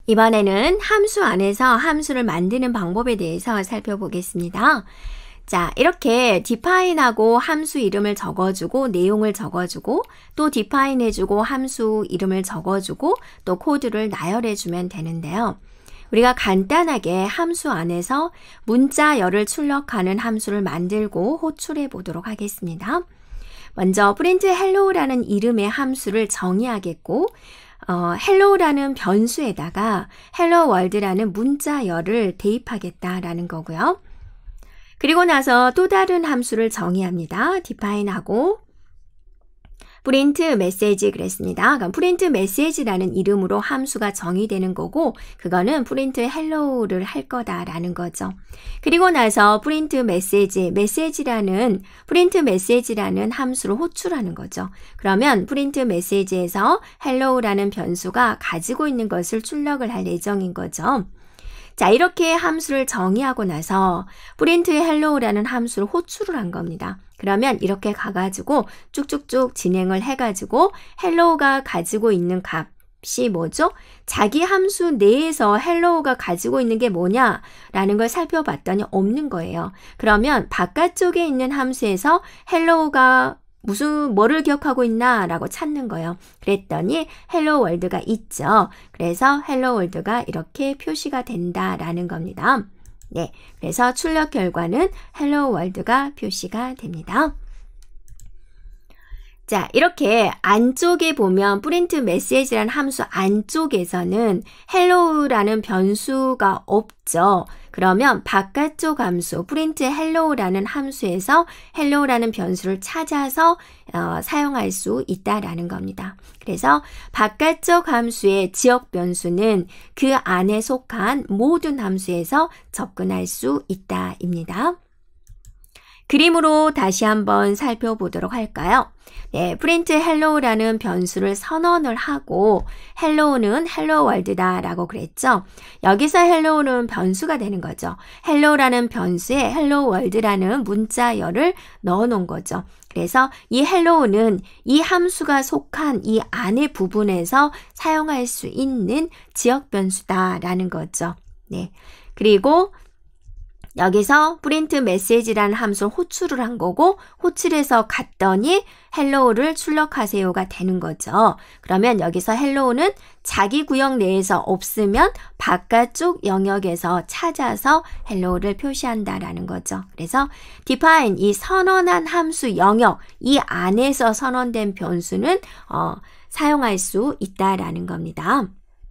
이번에는 함수 안에서 함수를 만드는 방법에 대해서 살펴보겠습니다. 자, 이렇게 define하고 함수 이름을 적어주고 내용을 적어주고 또 define 해주고 함수 이름을 적어주고 또 코드를 나열해주면 되는데요. 우리가 간단하게 함수 안에서 문자열을 출력하는 함수를 만들고 호출해 보도록 하겠습니다. 먼저 print hello라는 이름의 함수를 정의하겠고 hello라는 변수에다가 hello world라는 문자열을 대입하겠다라는 거고요. 그리고 나서 또 다른 함수를 정의합니다. define하고 print message 그랬습니다. 그럼 print message라는 이름으로 함수가 정의되는 거고 그거는 print hello를 할 거다라는 거죠. 그리고 나서 print message라는 함수를 호출하는 거죠. 그러면 print message에서 hello라는 변수가 가지고 있는 것을 출력을 할 예정인 거죠. 자, 이렇게 함수를 정의하고 나서 print hello라는 함수를 호출을 한 겁니다. 그러면 이렇게 가가지고 쭉쭉쭉 진행을 해가지고 hello가 가지고 있는 값이 뭐죠? 자기 함수 내에서 hello가 가지고 있는 게 뭐냐라는 걸 살펴봤더니 없는 거예요. 그러면 바깥쪽에 있는 함수에서 hello가 뭐를 기억하고 있나 라고 찾는 거예요. 그랬더니 hello world가 있죠. 그래서 hello world가 이렇게 표시가 된다라는 겁니다. 네, 그래서 출력 결과는 hello world가 표시가 됩니다. 자, 이렇게 안쪽에 보면 print message라는 함수 안쪽에서는 hello라는 변수가 없죠. 그러면 바깥쪽 함수 print hello라는 함수에서 hello라는 변수를 찾아서 사용할 수 있다라는 겁니다. 그래서 바깥쪽 함수의 지역 변수는 그 안에 속한 모든 함수에서 접근할 수 있다입니다. 그림으로 다시 한번 살펴보도록 할까요? 네, print hello라는 변수를 선언을 하고 hello는 hello world다 라고 그랬죠. 여기서 hello는 변수가 되는 거죠. hello라는 변수에 hello world라는 문자열을 넣어 놓은 거죠. 그래서 이 hello는 이 함수가 속한 이 안의 부분에서 사용할 수 있는 지역 변수다라는 거죠. 네, 그리고 여기서 print message라는 함수를 호출을 한 거고 호출해서 갔더니 hello를 출력하세요가 되는 거죠. 그러면 여기서 hello는 자기 구역 내에서 없으면 바깥쪽 영역에서 찾아서 hello를 표시한다라는 거죠. 그래서 define 이 선언한 함수 영역 이 안에서 선언된 변수는 사용할 수 있다라는 겁니다.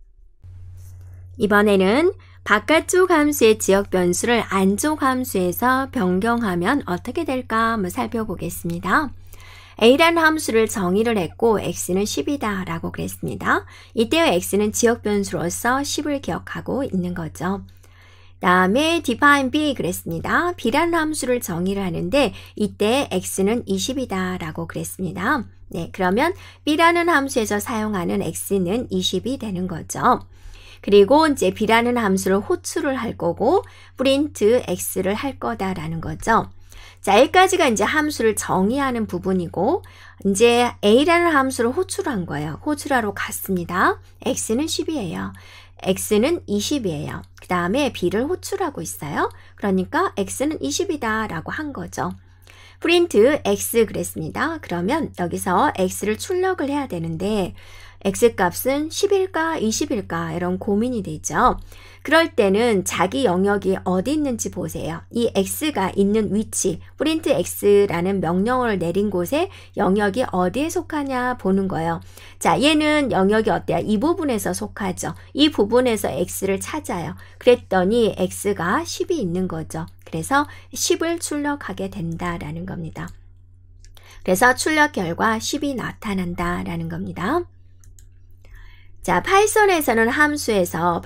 이번에는 바깥쪽 함수의 지역 변수를 안쪽 함수에서 변경하면 어떻게 될까 한번 살펴보겠습니다. a라는 함수를 정의를 했고 x는 10이다 라고 그랬습니다. 이때의 x는 지역 변수로서 10을 기억하고 있는 거죠. 다음에 define b 그랬습니다. b라는 함수를 정의를 하는데 이때 x는 20이다 라고 그랬습니다. 네, 그러면 b라는 함수에서 사용하는 x는 20이 되는 거죠. 그리고 이제 b라는 함수를 호출을 할 거고 print x를 할 거다라는 거죠. 자, 여기까지가 이제 함수를 정의하는 부분이고 이제 a라는 함수를 호출한 거예요. 호출하러 갔습니다. x는 10이에요. x는 20이에요. 그 다음에 b를 호출하고 있어요. 그러니까 x는 20이다 라고 한 거죠. print x 그랬습니다. 그러면 여기서 x를 출력을 해야 되는데 x값은 10일까 20일까 이런 고민이 되죠. 그럴 때는 자기 영역이 어디 있는지 보세요. 이 x가 있는 위치, print x라는 명령어를 내린 곳에 영역이 어디에 속하냐 보는 거예요. 자, 얘는 영역이 어때요? 이 부분에서 속하죠. 이 부분에서 x를 찾아요. 그랬더니 x가 10이 있는 거죠. 그래서 10을 출력하게 된다라는 겁니다. 그래서 출력 결과 10이 나타난다라는 겁니다. 자, 파이썬에서는 함수에서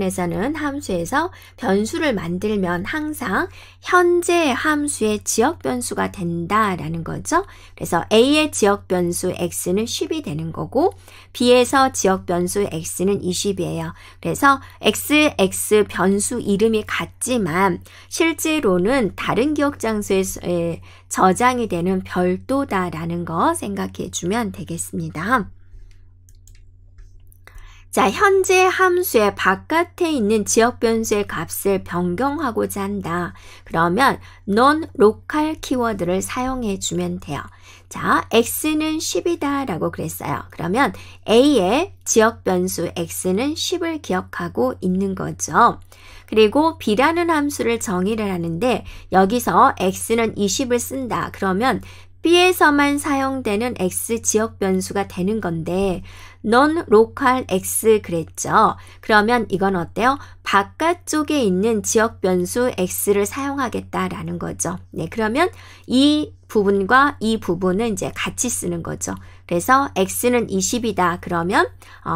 변수를 만들면 항상 현재 함수의 지역 변수가 된다라는 거죠. 그래서 A의 지역 변수 X는 10이 되는 거고 B에서 지역 변수 X는 20이에요. 그래서 X 변수 이름이 같지만 실제로는 다른 기억 장소에 저장이 되는 별도다라는 거 생각해 주면 되겠습니다. 자, 현재 함수의 바깥에 있는 지역 변수의 값을 변경하고자 한다. 그러면 non-local 키워드를 사용해 주면 돼요. 자, x는 10이다 라고 그랬어요. 그러면 a의 지역 변수 x는 10을 기억하고 있는 거죠. 그리고 b라는 함수를 정의를 하는데 여기서 x는 20을 쓴다. 그러면 b에서만 사용되는 x 지역 변수가 되는 건데 non-local x 그랬죠. 그러면 이건 어때요? 바깥쪽에 있는 지역 변수 x를 사용하겠다라는 거죠. 네, 그러면 이 부분과 이 부분은 이제 같이 쓰는 거죠. 그래서 x는 20이다. 그러면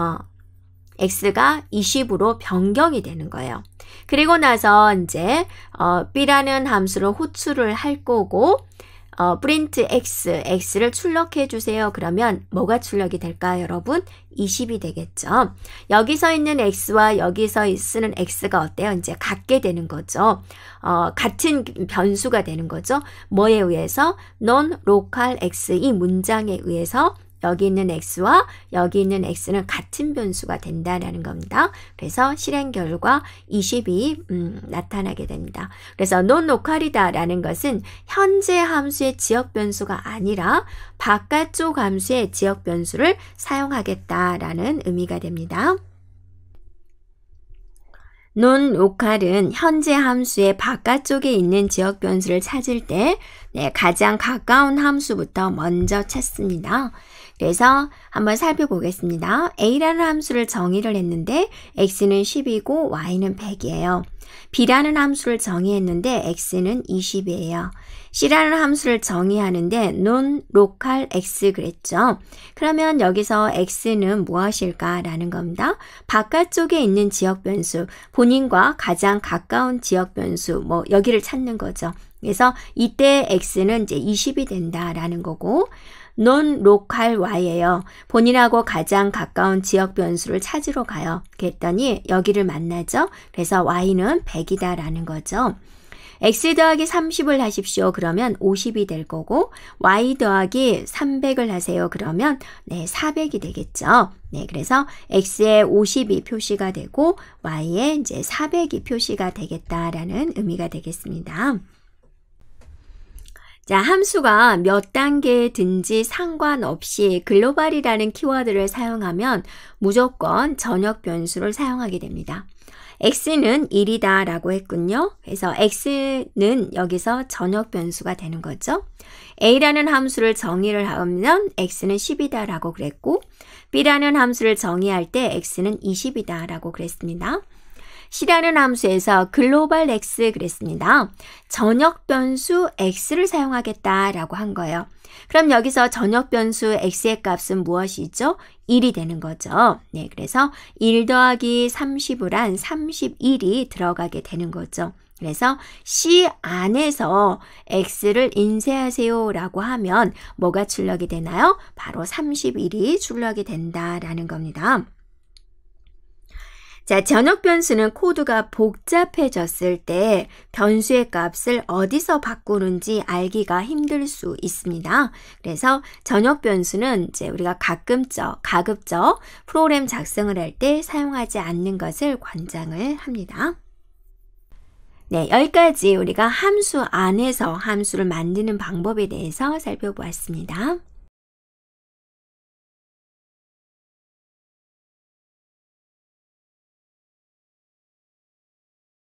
x가 20으로 변경이 되는 거예요. 그리고 나서 이제 b라는 함수를 호출을 할 거고 print x를 출력해 주세요. 그러면 뭐가 출력이 될까요, 여러분? 20이 되겠죠. 여기서 있는 x와 여기서 쓰는 x가 어때요? 이제 같게 되는 거죠. 같은 변수가 되는 거죠. 뭐에 의해서? non-local x 이 문장에 의해서 여기 있는 x와 여기 있는 x는 같은 변수가 된다라는 겁니다. 그래서 실행 결과 20이 나타나게 됩니다. 그래서 non-local이다 라는 것은 현재 함수의 지역 변수가 아니라 바깥쪽 함수의 지역 변수를 사용하겠다라는 의미가 됩니다. non-local은 현재 함수의 바깥쪽에 있는 지역 변수를 찾을 때 가장 가까운 함수부터 먼저 찾습니다. 그래서 한번 살펴보겠습니다. a라는 함수를 정의를 했는데 x는 10이고 y는 100이에요. b라는 함수를 정의했는데 x는 20이에요. c라는 함수를 정의하는데 non-local x 그랬죠. 그러면 여기서 x는 무엇일까라는 겁니다. 바깥쪽에 있는 지역 변수, 본인과 가장 가까운 지역 변수, 여기를 찾는 거죠. 그래서 이때 x는 이제 20이 된다라는 거고, non-local y예요. 본인하고 가장 가까운 지역 변수를 찾으러 가요. 그랬더니 여기를 만나죠. 그래서 y는 100이다라는 거죠. x 더하기 30을 하십시오. 그러면 50이 될 거고 y 더하기 300을 하세요. 그러면 400이 되겠죠. 그래서 x에 50이 표시가 되고 y에 이제 400이 표시가 되겠다라는 의미가 되겠습니다. 자, 함수가 몇 단계든지 상관없이 글로벌이라는 키워드를 사용하면 무조건 전역 변수를 사용하게 됩니다. x는 1이다 라고 했군요. 그래서 x는 여기서 전역 변수가 되는 거죠. a라는 함수를 정의를 하면 x는 10이다 라고 그랬고 b라는 함수를 정의할 때 x는 20이다 라고 그랬습니다. c라는 함수에서 글로벌 x 그랬습니다. 전역 변수 x를 사용하겠다라고 한 거예요. 그럼 여기서 전역 변수 x의 값은 무엇이죠? 1이 되는 거죠. 그래서 1 더하기 30을 한 31이 들어가게 되는 거죠. 그래서 C 안에서 x를 인쇄하세요 라고 하면 뭐가 출력이 되나요? 바로 31이 출력이 된다라는 겁니다. 자, 전역 변수는 코드가 복잡해졌을 때 변수의 값을 어디서 바꾸는지 알기가 힘들 수 있습니다. 그래서 전역 변수는 이제 우리가 가급적 프로그램 작성을 할 때 사용하지 않는 것을 권장을 합니다. 여기까지 우리가 함수 안에서 함수를 만드는 방법에 대해서 살펴보았습니다.